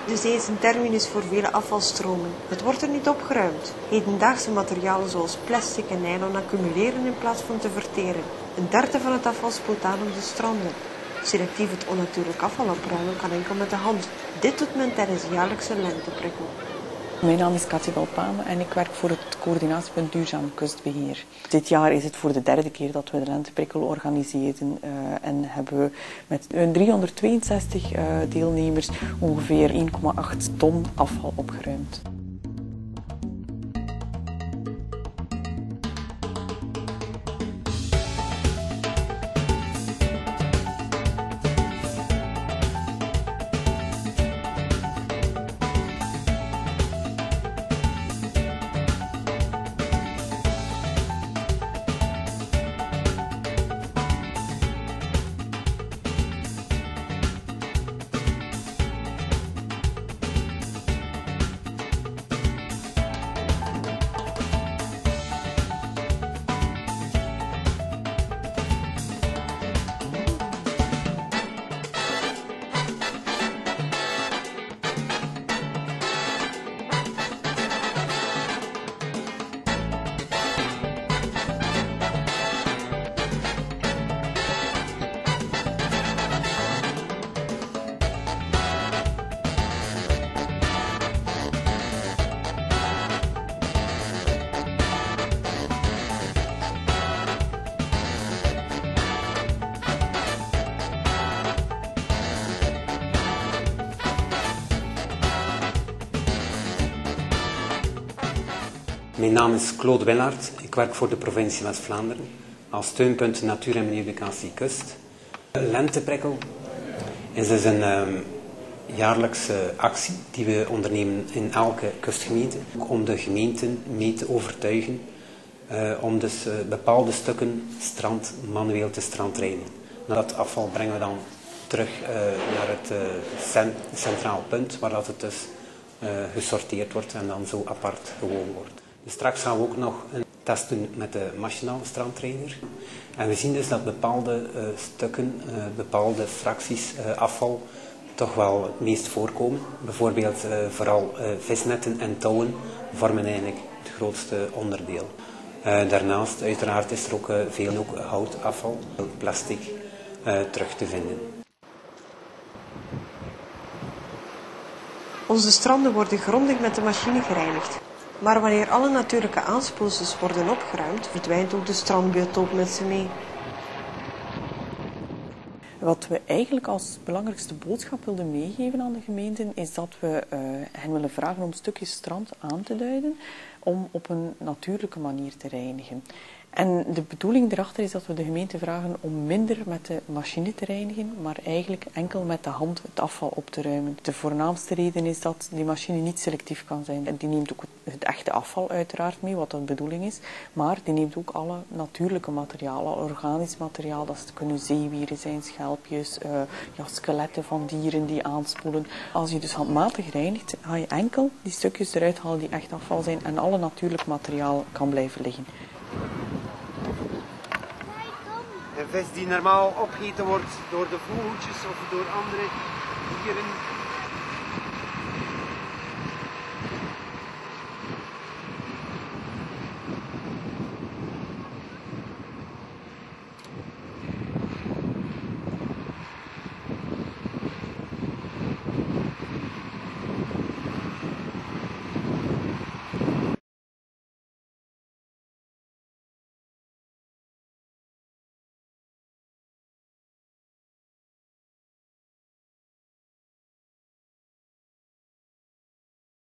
De zee is een terminus voor vele afvalstromen. Het wordt er niet opgeruimd. Hedendaagse materialen zoals plastic en nylon accumuleren in plaats van te verteren. Een derde van het afval spoelt aan op de stranden. Selectief het onnatuurlijk afval opruimen kan enkel met de hand. Dit doet men tijdens de jaarlijkse lenteprikkel. Mijn naam is Katja Belpame en ik werk voor het coördinatiepunt Duurzaam Kustbeheer. Dit jaar is het voor de derde keer dat we de lenteprikkel organiseren en hebben we met 362 deelnemers ongeveer 1,8 ton afval opgeruimd. Mijn naam is Claude Willaert. Ik werk voor de provincie West-Vlaanderen als steunpunt Natuur en Milieueducatie Kust. Lenteprikkel is dus een jaarlijkse actie die we ondernemen in elke kustgemeente. Om de gemeenten mee te overtuigen om dus bepaalde stukken strand manueel te strandreinigen. Dat afval brengen we dan terug naar het centraal punt waar dat het dus gesorteerd wordt en dan zo apart gewogen wordt. Dus straks gaan we ook nog een test doen met de machinale strandreiniger. En we zien dus dat bepaalde stukken, bepaalde fracties afval toch wel het meest voorkomen. Bijvoorbeeld vooral visnetten en touwen vormen eigenlijk het grootste onderdeel. Daarnaast uiteraard is er ook veel houtafval, plastic terug te vinden. Onze stranden worden grondig met de machine gereinigd. Maar wanneer alle natuurlijke aanspoelsels worden opgeruimd, verdwijnt ook de strandbiotoop met ze mee. Wat we eigenlijk als belangrijkste boodschap wilden meegeven aan de gemeenten is dat we hen willen vragen om stukjes strand aan te duiden om op een natuurlijke manier te reinigen. En de bedoeling erachter is dat we de gemeente vragen om minder met de machine te reinigen, maar eigenlijk enkel met de hand het afval op te ruimen. De voornaamste reden is dat die machine niet selectief kan zijn. En die neemt ook het echte afval uiteraard mee, wat de bedoeling is, maar die neemt ook alle natuurlijke materialen, organisch materiaal, dat kunnen zeewieren zijn, schelpjes, skeletten van dieren die aanspoelen. Als je dus handmatig reinigt, ga je enkel die stukjes eruit halen die echt afval zijn en alle natuurlijk materiaal kan blijven liggen. Een vis die normaal opgegeten wordt door de vogeltjes of door andere dieren.